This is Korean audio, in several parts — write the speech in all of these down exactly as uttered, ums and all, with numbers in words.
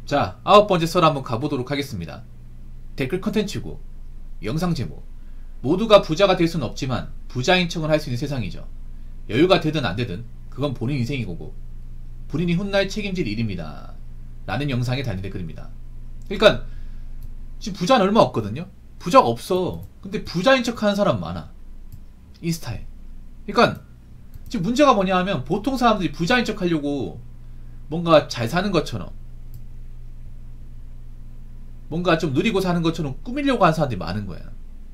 자, 아홉 번째 썰 한번 가보도록 하겠습니다. 댓글 컨텐츠고 영상 제목, 모두가 부자가 될 수는 없지만 부자인 척은 할 수 있는 세상이죠. 여유가 되든 안 되든 그건 본인 인생이고 본인이 훗날 책임질 일입니다 라는 영상에 달린 댓글입니다. 그러니까 지금 부자는 얼마 없거든요. 부자가 없어. 근데 부자인 척 하는 사람 많아, 인스타에. 그러니까 지금 문제가 뭐냐 하면, 보통 사람들이 부자인 척 하려고 뭔가 잘 사는 것처럼, 뭔가 좀 누리고 사는 것처럼 꾸미려고 하는 사람들이 많은 거야.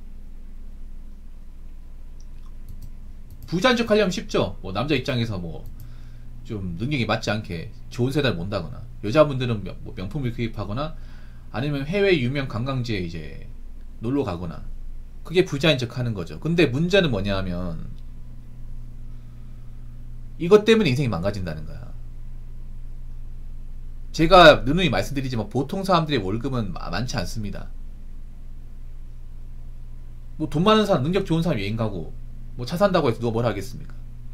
부자인 척 하려면 쉽죠. 뭐 남자 입장에서 뭐 좀 능력이 맞지 않게 좋은 세대를 몬다거나, 여자분들은 명, 뭐 명품을 구입하거나, 아니면 해외 유명 관광지에 이제 놀러 가거나, 그게 부자인 척 하는 거죠. 근데 문제는 뭐냐 하면, 이것 때문에 인생이 망가진다는 거야. 제가 누누이 말씀드리지만 보통 사람들의 월급은 많지 않습니다. 뭐 돈 많은 사람, 능력 좋은 사람 여행 가고 뭐 차 산다고 해서 누가 뭘 하겠습니까?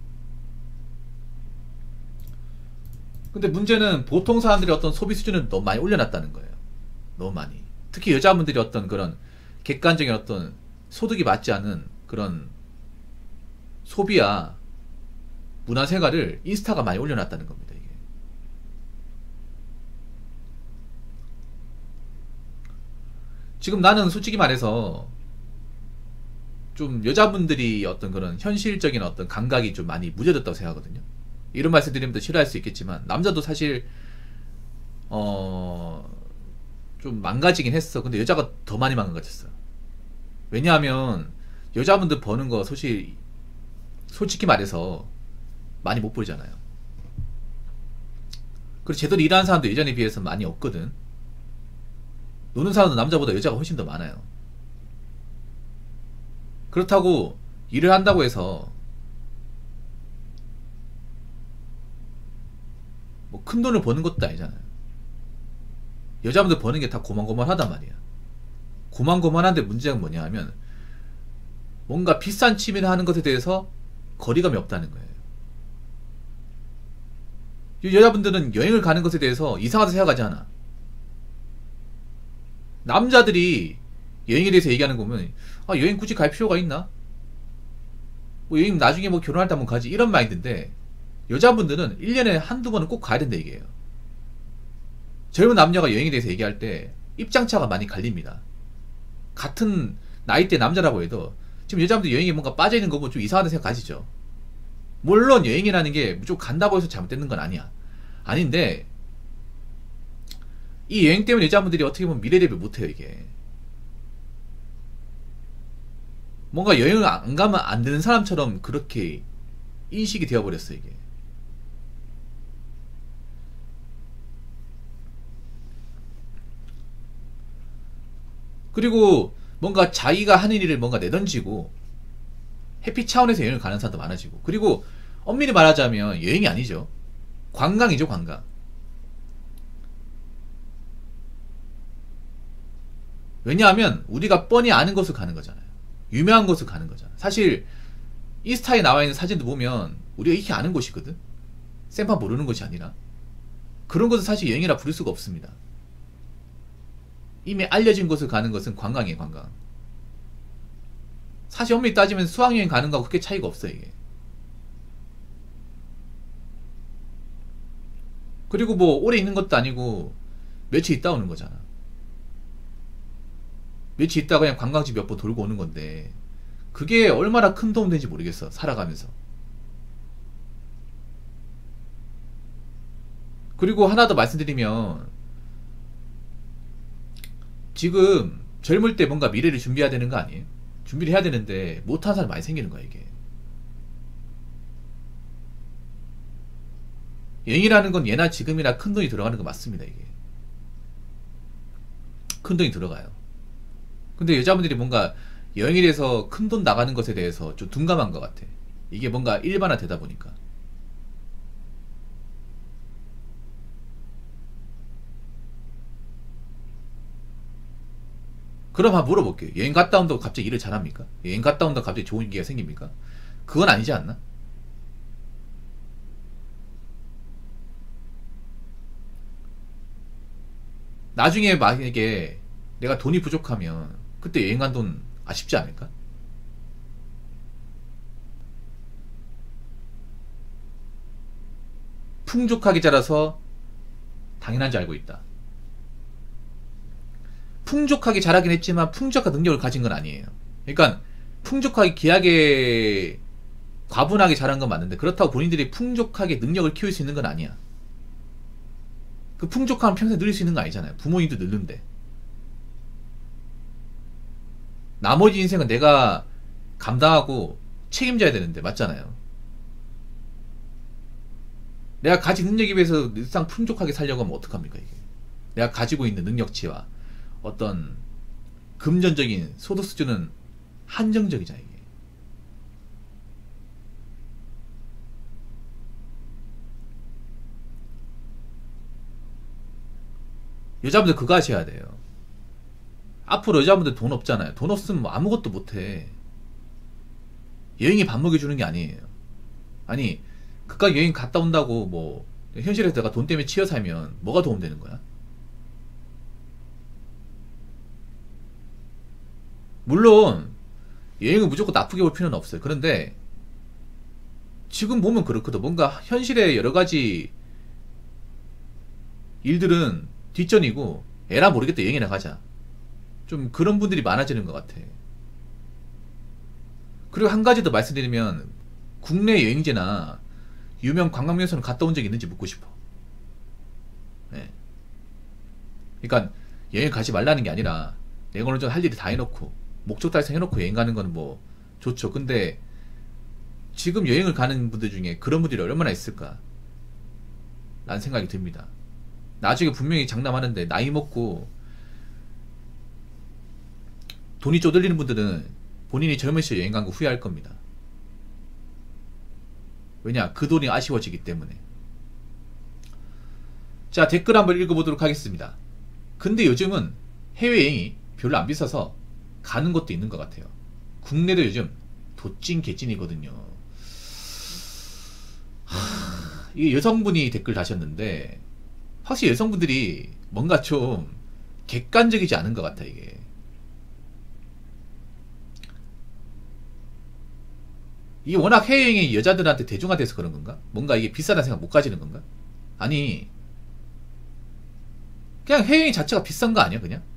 근데 문제는 보통 사람들의 어떤 소비 수준을 너무 많이 올려놨다는 거예요. 너무 많이. 특히 여자분들이 어떤 그런 객관적인 어떤 소득이 맞지 않은 그런 소비야 문화생활을 인스타가 많이 올려놨다는 겁니다. 이게 지금 나는 솔직히 말해서 좀 여자분들이 어떤 그런 현실적인 어떤 감각이 좀 많이 무뎌졌다고 생각하거든요. 이런 말씀 드리면 더 싫어할 수 있겠지만, 남자도 사실 어... 좀 망가지긴 했어. 근데 여자가 더 많이 망가졌어. 왜냐하면 여자분들 버는 거 솔직히 솔직히 말해서 많이 못 벌잖아요. 그리고 제대로 일하는 사람도 예전에 비해서 많이 없거든. 노는 사람도 남자보다 여자가 훨씬 더 많아요. 그렇다고 일을 한다고 해서 뭐 큰 돈을 버는 것도 아니잖아요. 여자분들 버는 게 다 고만고만하단 말이야. 고만고만한데 문제가 뭐냐 하면, 뭔가 비싼 취미를 하는 것에 대해서 거리감이 없다는 거예요. 여자분들은 여행을 가는 것에 대해서 이상하다 생각하지 않아. 남자들이 여행에 대해서 얘기하는 거 보면, 아, 여행 굳이 갈 필요가 있나? 뭐 여행 나중에 뭐 결혼할 때 한번 가지, 이런 마인드인데, 여자분들은 일 년에 한두 번은 꼭 가야 된다 얘기예요. 젊은 남녀가 여행에 대해서 얘기할 때 입장차가 많이 갈립니다. 같은 나이대 남자라고 해도 지금 여자분들 여행에 뭔가 빠져있는 거 보면 좀 이상하다는 생각 가시죠. 물론 여행이라는 게 무조건 간다고 해서 잘못되는 건 아니야. 아닌데 이 여행 때문에 여자분들이 어떻게 보면 미래 대비를 못해요. 이게 뭔가 여행을 안 가면 안 되는 사람처럼 그렇게 인식이 되어버렸어. 이게 그리고 뭔가 자기가 하는 일을 뭔가 내던지고 해피 차원에서 여행을 가는 사람도 많아지고, 그리고 엄밀히 말하자면 여행이 아니죠. 관광이죠. 관광. 왜냐하면 우리가 뻔히 아는 곳을 가는 거잖아요. 유명한 곳을 가는 거잖아요. 사실 인스타에 나와 있는 사진도 보면 우리가 익히 아는 곳이거든. 생판 모르는 곳이 아니라. 그런 것은 사실 여행이라 부를 수가 없습니다. 이미 알려진 곳을 가는 것은 관광이에요. 관광. 사실 엄밀히 따지면 수학여행 가는 거하고 그렇게 차이가 없어요. 이게. 그리고 뭐 오래 있는 것도 아니고 며칠 있다 오는 거잖아. 며칠 있다 그냥 관광지 몇 번 돌고 오는 건데, 그게 얼마나 큰 도움 되는지 모르겠어. 살아가면서. 그리고 하나 더 말씀드리면, 지금 젊을 때 뭔가 미래를 준비해야 되는 거 아니에요? 준비를 해야 되는데 못하는 사람이 많이 생기는 거야. 이게 여행이라는 건 예나 지금이나 큰 돈이 들어가는 거 맞습니다. 이게 큰 돈이 들어가요. 근데 여자분들이 뭔가 여행에 대해서 큰 돈 나가는 것에 대해서 좀 둔감한 것 같아. 이게 뭔가 일반화 되다 보니까. 그럼 한번 물어볼게요. 여행 갔다 온다고 갑자기 일을 잘합니까? 여행 갔다 온다고 갑자기 좋은 기회가 생깁니까? 그건 아니지 않나? 나중에 만약에 내가 돈이 부족하면 그때 여행 간 돈 아쉽지 않을까? 풍족하게 자라서 당연한 줄 알고 있다. 풍족하게 자라긴 했지만 풍족한 능력을 가진 건 아니에요. 그러니까 풍족하게 귀하게 과분하게 자란 건 맞는데 그렇다고 본인들이 풍족하게 능력을 키울 수 있는 건 아니야. 그 풍족함은 평생 누릴 수 있는 거 아니잖아요. 부모님도 늙는데. 나머지 인생은 내가 감당하고 책임져야 되는데 맞잖아요. 내가 가진 능력에 비해서 일상 풍족하게 살려고 하면 어떡합니까 이게. 내가 가지고 있는 능력치와 어떤 금전적인 소득 수준은 한정적이잖아 이게. 여자분들 그거 하셔야 돼요. 앞으로 여자분들 돈 없잖아요. 돈 없으면 뭐 아무것도 못해. 여행이 밥 먹여주는 게 아니에요. 아니 그깟 여행 갔다 온다고 뭐 현실에서 내가 돈 때문에 치여 살면 뭐가 도움되는 거야? 물론 여행을 무조건 나쁘게 볼 필요는 없어요. 그런데 지금 보면 그렇거든. 뭔가 현실의 여러가지 일들은 뒷전이고 에라 모르겠다 여행이나 가자. 좀 그런 분들이 많아지는 것 같아. 그리고 한 가지 더 말씀드리면 국내 여행지나 유명 관광명소는 갔다 온 적이 있는지 묻고 싶어. 네. 그러니까 여행 가지 말라는 게 아니라 내가 어느 정도 할 일이 다 해놓고 목적 달성해놓고 여행 가는 거는 뭐 좋죠. 근데 지금 여행을 가는 분들 중에 그런 분들이 얼마나 있을까 라는 생각이 듭니다. 나중에 분명히 장담하는데 나이 먹고 돈이 쪼들리는 분들은 본인이 젊은 시절 여행 간 거 후회할 겁니다. 왜냐? 그 돈이 아쉬워지기 때문에. 자, 댓글 한번 읽어보도록 하겠습니다. 근데 요즘은 해외여행이 별로 안 비싸서 가는 것도 있는 것 같아요. 국내도 요즘 도찐 개찐이거든요. 하... 이게 여성분이 댓글 다셨는데 확실히 여성분들이 뭔가 좀 객관적이지 않은 것 같아 이게. 이게 워낙 해외여행이 여자들한테 대중화돼서 그런 건가? 뭔가 이게 비싸다는 생각 못 가지는 건가? 아니 그냥 해외여행 자체가 비싼 거 아니야 그냥?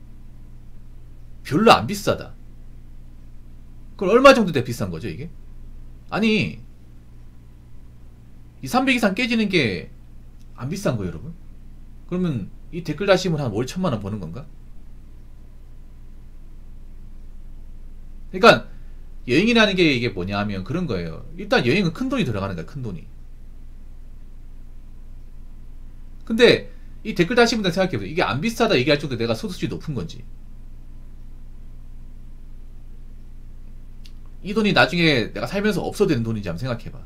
별로 안 비싸다. 그럼 얼마 정도 돼 비싼 거죠 이게? 아니 이 삼백 이상 깨지는 게 안 비싼 거예요 여러분? 그러면 이 댓글 다시면 한 월 천만 원 버는 건가? 그러니까 여행이라는 게 이게 뭐냐 하면 그런 거예요. 일단 여행은 큰 돈이 들어가는 거야 큰 돈이. 근데 이 댓글 다신 분들 생각해보세요. 이게 안 비싸다 얘기할 정도로 내가 소득이 높은 건지, 이 돈이 나중에 내가 살면서 없어도 되는 돈인지 한번 생각해봐.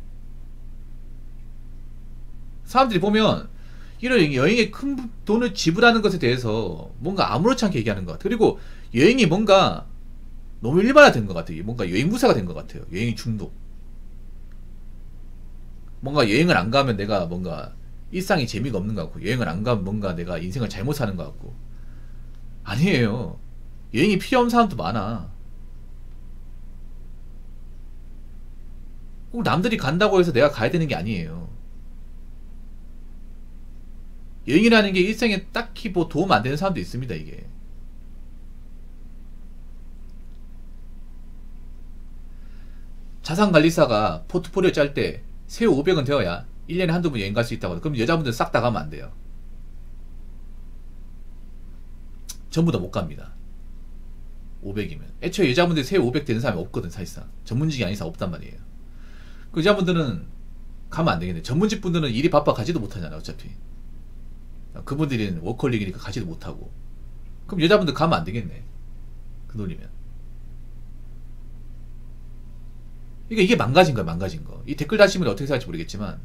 사람들이 보면 이런 여행에 큰 돈을 지불하는 것에 대해서 뭔가 아무렇지 않게 얘기하는 것 같아요. 그리고 여행이 뭔가 너무 일반화된 것 같아요. 뭔가 여행 무사가 된 것 같아요. 여행 중독. 뭔가 여행을 안 가면 내가 뭔가 일상이 재미가 없는 것 같고, 여행을 안 가면 뭔가 내가 인생을 잘못 사는 것 같고. 아니에요. 여행이 필요 없는 사람도 많아. 꼭 남들이 간다고 해서 내가 가야 되는 게 아니에요. 여행이라는 게 일생에 딱히 뭐 도움 안 되는 사람도 있습니다, 이게. 자산관리사가 포트폴리오 짤 때 세후 오백 원 되어야 일 년에 한두 번 여행 갈 수 있다고. 그럼 여자분들 싹 다 가면 안 돼요. 전부 다 못 갑니다. 오백이면. 애초에 여자분들 세후 오백 되는 사람이 없거든, 사실상. 전문직이 아닌 사람 없단 말이에요. 그 여자분들은 가면 안 되겠네. 전문직 분들은 일이 바빠 가지도 못하잖아, 어차피. 그분들은 워커홀릭이니까 가지도 못하고. 그럼 여자분들 가면 안 되겠네. 그 돈이면. 그러니까 이게 망가진 거야, 망가진 거. 이 댓글 다시면 어떻게 생각할지 모르겠지만,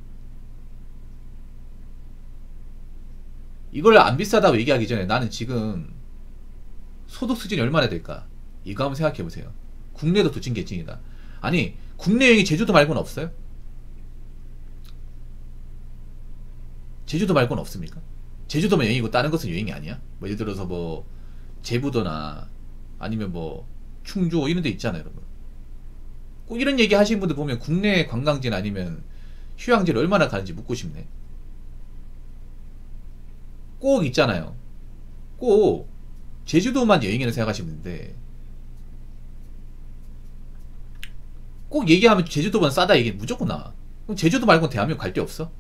이걸 안 비싸다고 얘기하기 전에 나는 지금 소득 수준이 얼마나 될까? 이거 한번 생각해 보세요. 국내도 두찐개찐이다. 아니, 국내 여행이 제주도 말고는 없어요? 제주도 말고는 없습니까? 제주도만 여행이고 다른 것은 여행이 아니야? 뭐 예를 들어서 뭐 제부도나 아니면 뭐 충주 이런 데 있잖아요, 여러분. 꼭 이런 얘기 하시는 분들 보면 국내 관광지나 아니면 휴양지를 얼마나 가는지 묻고 싶네. 꼭 있잖아요. 꼭 제주도만 여행이라고 생각하시는데 꼭 얘기하면 제주도만 싸다 얘기 무조건 나와. 그럼 제주도 말고는 대한민국 갈 데 없어?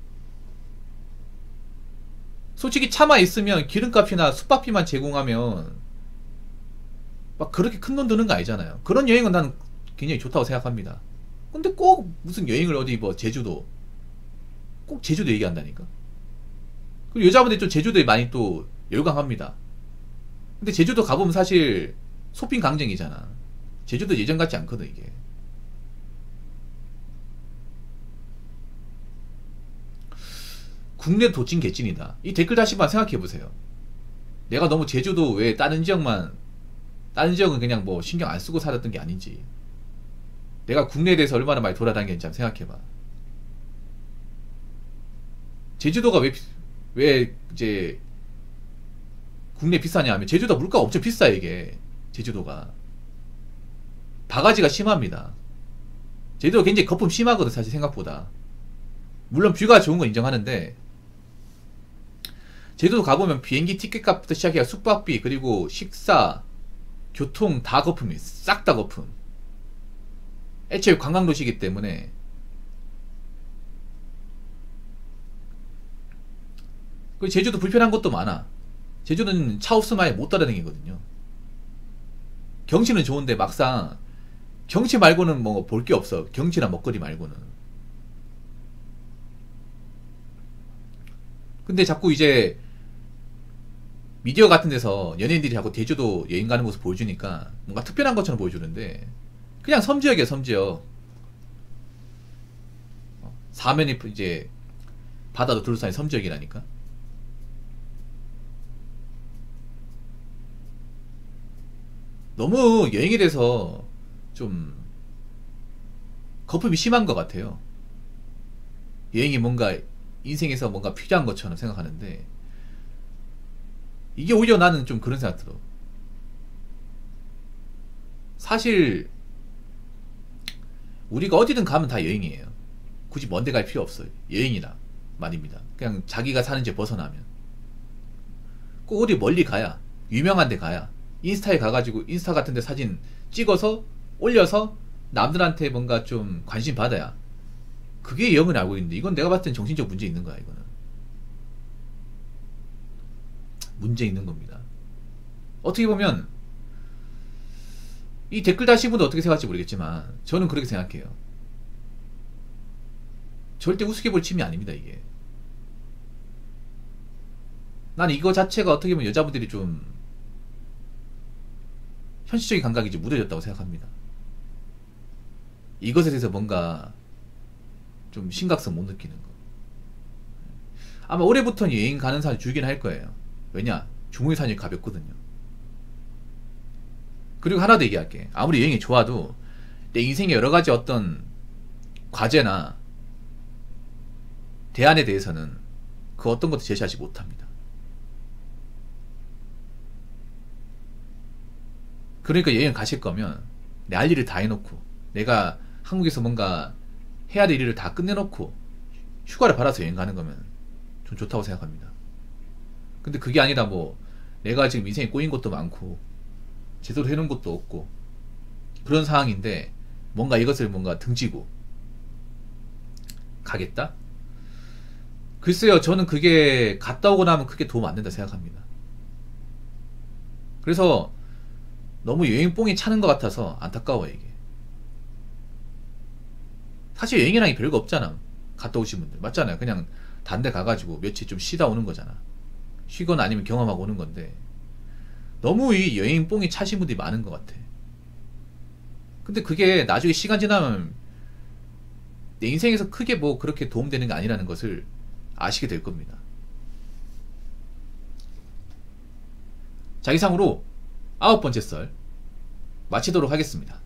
솔직히 차만 있으면 기름값이나 숙박비만 제공하면 막 그렇게 큰 돈 드는 거 아니잖아요. 그런 여행은 난 굉장히 좋다고 생각합니다. 근데 꼭 무슨 여행을 어디 뭐 제주도 꼭 제주도 얘기한다니까. 그리고 여자분들이 좀 제주도에 많이 또 열광합니다. 근데 제주도 가보면 사실 쇼핑 강정이잖아. 제주도 예전 같지 않거든 이게. 국내 도찐 개찐이다. 이 댓글 다시 한번 생각해보세요. 내가 너무 제주도 외에 다른 지역만 다른 지역은 그냥 뭐 신경 안 쓰고 살았던 게 아닌지, 내가 국내에 대해서 얼마나 많이 돌아다녔는지 한번 생각해봐. 제주도가 왜, 왜 이제 국내 비싸냐 하면 제주도 물가가 엄청 비싸. 이게 제주도가 바가지가 심합니다. 제주도가 굉장히 거품 심하거든 사실 생각보다. 물론 뷰가 좋은 건 인정하는데 제주도 가보면 비행기 티켓값부터 시작해서 숙박비 그리고 식사 교통 다 거품이 싹 다 거품. 애초에 관광도시이기 때문에. 그리고 제주도 불편한 것도 많아. 제주도는 차 없으면 아예 못 따라다니거든요. 경치는 좋은데 막상 경치 말고는 뭐 볼 게 없어. 경치나 먹거리 말고는. 근데 자꾸 이제 미디어 같은 데서 연예인들이 자꾸 제주도 여행 가는 모습 보여주니까 뭔가 특별한 것처럼 보여주는데 그냥 섬지역이야, 섬지역. 사면이 이제 바다도 둘러싸인 섬지역이라니까. 너무 여행에 대해서 좀 거품이 심한 것 같아요. 여행이 뭔가 인생에서 뭔가 필요한 것처럼 생각하는데 이게 오히려 나는 좀 그런 생각 들어. 사실 우리가 어디든 가면 다 여행이에요. 굳이 먼데 갈 필요 없어요. 여행이라 말입니다. 그냥 자기가 사는 집 벗어나면 꼭 어디 멀리 가야, 유명한 데 가야, 인스타에 가가지고 인스타 같은 데 사진 찍어서 올려서 남들한테 뭔가 좀 관심 받아야 그게 여행을 알고 있는데 이건 내가 봤을 땐 정신적 문제 있는 거야. 이거는 문제 있는 겁니다. 어떻게 보면 이 댓글 다신 분도 어떻게 생각할지 모르겠지만 저는 그렇게 생각해요. 절대 우습게 볼 취미 아닙니다. 이게 난 이거 자체가 어떻게 보면 여자분들이 좀 현실적인 감각이 좀 무뎌졌다고 생각합니다. 이것에 대해서 뭔가 좀 심각성 못 느끼는 거. 아마 올해부터는 여행 가는 사람 줄긴 할 거예요. 왜냐? 중국산이 가볍거든요. 그리고 하나 더 얘기할게. 아무리 여행이 좋아도 내 인생의 여러가지 어떤 과제나 대안에 대해서는 그 어떤 것도 제시하지 못합니다. 그러니까 여행 가실 거면 내 할 일을 다 해놓고 내가 한국에서 뭔가 해야 될 일을 다 끝내놓고 휴가를 받아서 여행 가는 거면 좀 좋다고 생각합니다. 근데 그게 아니라 뭐 내가 지금 인생에 꼬인 것도 많고 제대로 해놓은 것도 없고 그런 상황인데 뭔가 이것을 뭔가 등지고 가겠다? 글쎄요, 저는 그게 갔다 오고 나면 크게 도움 안 된다 생각합니다. 그래서 너무 여행 뽕이 차는 것 같아서 안타까워요 이게. 사실 여행이란 게 별거 없잖아. 갔다 오신 분들 맞잖아요. 그냥 다른 데 가가지고 며칠 좀 쉬다 오는 거잖아. 쉬거나 아니면 경험하고 오는 건데 너무 이 여행 뽕이 차신 분들이 많은 것 같아. 근데 그게 나중에 시간 지나면 내 인생에서 크게 뭐 그렇게 도움되는 게 아니라는 것을 아시게 될 겁니다. 자, 이상으로 아홉 번째 썰 마치도록 하겠습니다.